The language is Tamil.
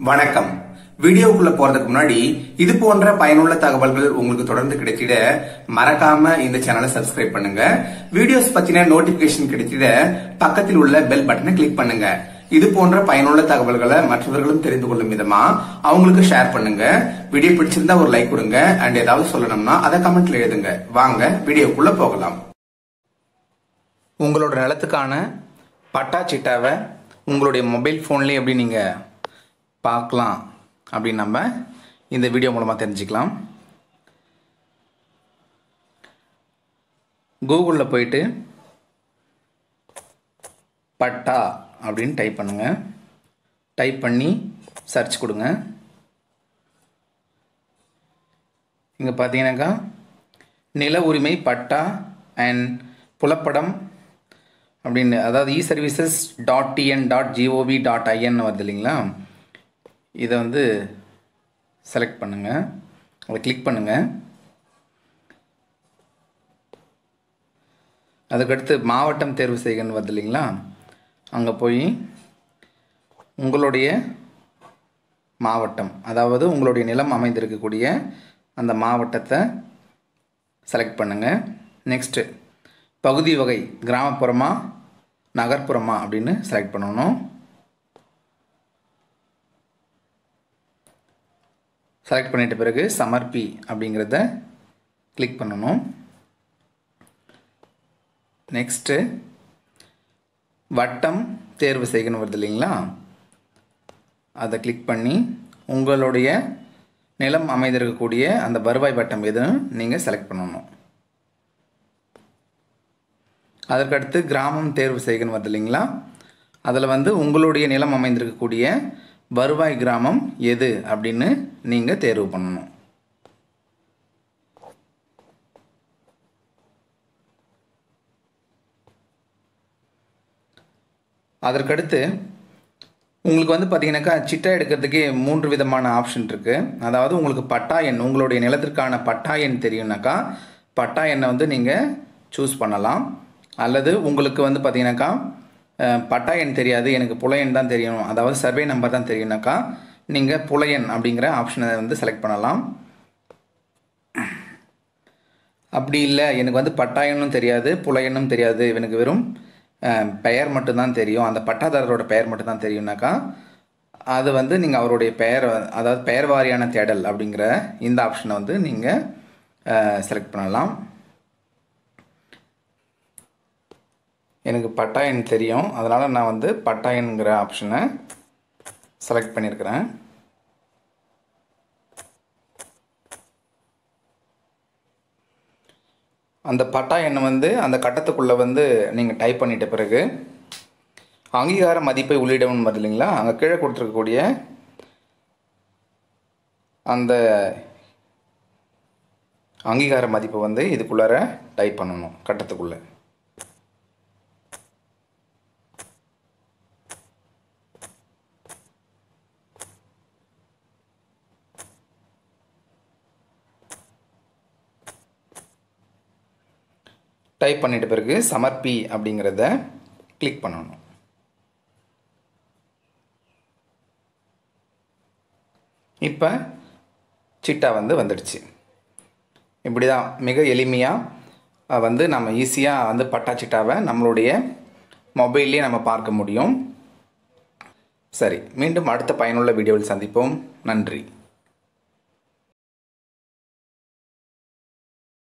வணக்கம். வீடியோக்குள்ள போறதுக்கு முன்னாடி இது போன்ற பயனுள்ள தகவல்கள் உங்களுக்கு தொடர்ந்து கிடைத்திட மறக்காம இந்த சேனலை சப்ஸ்கிரைப் பண்ணுங்க. வீடியோஸ் பத்தின நோட்டிபிகேஷன் கிடைத்திட பக்கத்தில் உள்ள பெல் பட்டனை கிளிக் பண்ணுங்க. இது போன்ற பயனுள்ள தகவல்களை மற்றவர்களும் தெரிந்து கொள்ளும் விதமா அவங்களுக்கு ஷேர் பண்ணுங்க. வீடியோ பிடிச்சிருந்தா ஒரு லைக் கொடுங்க. அண்ட் ஏதாவது சொல்லணும்னா அதை கமெண்ட்ல எழுதுங்க. வாங்க வீடியோக்குள்ள போகலாம். உங்களோட நிலத்துக்கான பட்டா சிட்டாவை உங்களுடைய மொபைல் ஃபோன்லேயே எப்படி நீங்கள் பார்க்கலாம் அப்படின்னு நம்ம இந்த வீடியோ மூலமாக தெரிஞ்சுக்கலாம். கூகுளில் போயிட்டு பட்டா அப்படின்னு டைப் பண்ணுங்க. டைப் பண்ணி சர்ச் கொடுங்க. இங்கே பார்த்தீங்கன்னாக்கா நில உரிமை பட்டா அண்ட் புலப்படம் அப்படின்னு, அதாவது eservices.tn.gov.in வருது இல்லைங்களா, இதை வந்து செலக்ட் பண்ணுங்கள். அதை கிளிக் பண்ணுங்கள். அதுக்கடுத்து மாவட்டம் தேர்வு செய்கன்னு வருது இல்லைங்களா, அங்கே போய் உங்களுடைய மாவட்டம், அதாவது உங்களுடைய நிலம் அமைந்திருக்கக்கூடிய அந்த மாவட்டத்தை செலக்ட் பண்ணுங்கள். நெக்ஸ்ட்டு பகுதி வகை கிராமப்புறமா நகர்ப்புறமா அப்படின்னு செலக்ட் பண்ணணும். செலக்ட் பண்ணிட்ட பிறகு சமர்ப்பி அப்படிங்கிறத கிளிக் பண்ணணும். நெக்ஸ்ட்டு வட்டம் தேர்வு செய்யணும் வருது இல்லைங்களா, அதை கிளிக் பண்ணி உங்களுடைய நிலம் அமைந்திருக்கக்கூடிய அந்த வருவாய் வட்டம் எதுன்னு நீங்கள் செலக்ட் பண்ணணும். அதற்கடுத்து கிராமம் தேர்வு செய்யணும் வருது இல்லைங்களா, அதில் வந்து உங்களுடைய நிலம் அமைந்திருக்கக்கூடிய வருவாய் கிராமம் எது அப்படின்னு நீங்கள் தேர்வு பண்ணணும். அதற்கடுத்து உங்களுக்கு வந்து பார்த்தீங்கன்னாக்கா சிட்டா எடுக்கிறதுக்கே 3 விதமான ஆப்ஷன் இருக்குது. அதாவது உங்களுக்கு பட்டா எண், உங்களுடைய நிலத்திற்கான பட்டா எண் தெரியும்னாக்கா பட்டா எண்ணை வந்து நீங்கள் சூஸ் பண்ணலாம். அல்லது உங்களுக்கு வந்து பார்த்தீங்கன்னாக்கா பட்டா எண் தெரியாது, எனக்கு புல எண் தான் தெரியும், அதாவது சர்வே நம்பர் தான் தெரியும்னாக்கா நீங்கள் புல எண் அப்படிங்கிற ஆப்ஷனை வந்து செலக்ட் பண்ணலாம். அப்படி இல்லை, எனக்கு வந்து பட்டா எண்ணும் தெரியாது புல எண்ணும் தெரியாது, எனக்கு வெறும் பெயர் மட்டும்தான் தெரியும், அந்த பட்டாதாரரோட பெயர் மட்டும்தான் தெரியும்னாக்கா அது வந்து நீங்கள் அவருடைய பெயர், அதாவது பெயர் வாரியான தேடல் அப்படிங்கிற இந்த ஆப்ஷனை வந்து நீங்கள் செலக்ட் பண்ணலாம். எனக்கு பட்டா எண் தெரியும், அதனால் நான் வந்து பட்டா எண்ங்கிற ஆப்ஷனை செலக்ட் பண்ணியிருக்கிறேன். அந்த பட்டா எண்ணை வந்து அந்த கட்டத்துக்குள்ளே வந்து நீங்கள் டைப் பண்ணிட்ட பிறகு அங்கீகார மதிப்பை உள்ளிடவும் வருது இல்லைங்களா, அங்கே கீழே கொடுத்துருக்கக்கூடிய அந்த அங்கீகார மதிப்பை வந்து இதுக்குள்ளார டைப் பண்ணணும். கட்டத்துக்குள்ளே டைப் பண்ணிட்ட பிறகு சமர்ப்பி அப்படிங்கிறத கிளிக் பண்ணணும். இப்போ சிட்டா வந்து வந்துடுச்சு. இப்படி தான் மிக எளிமையாக வந்து நம்ம ஈஸியாக வந்து பட்டா சிட்டாவை நம்மளுடைய மொபைல்லேயே நம்ம பார்க்க முடியும். சரி, மீண்டும் அடுத்த பயனுள்ள வீடியோவில் சந்திப்போம். நன்றி.